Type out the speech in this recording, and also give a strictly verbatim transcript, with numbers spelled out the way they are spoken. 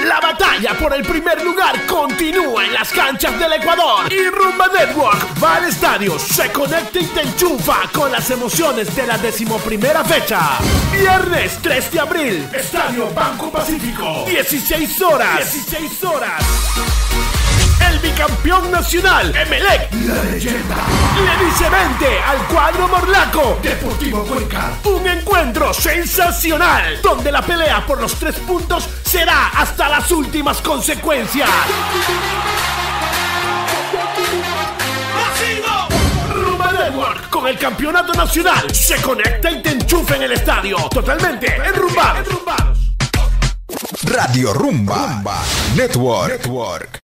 La batalla por el primer lugar continúa en las canchas del Ecuador y Rumba Network va al estadio, se conecta y te enchufa con las emociones de la decimoprimera fecha. Viernes tres de abril, Estadio Banco Pacífico, dieciséis horas. dieciséis horas. El bicampeón nacional, Emelec, la leyenda, le dice vente al cuadro morlaco, Deportivo Cuenca. Un encuentro sensacional, donde la pelea por los tres puntos será hasta las últimas consecuencias. Rumba Network, con el campeonato nacional, se conecta y te enchufa en el estadio, totalmente enrumbados. Radio Rumba, Rumba Network. Network.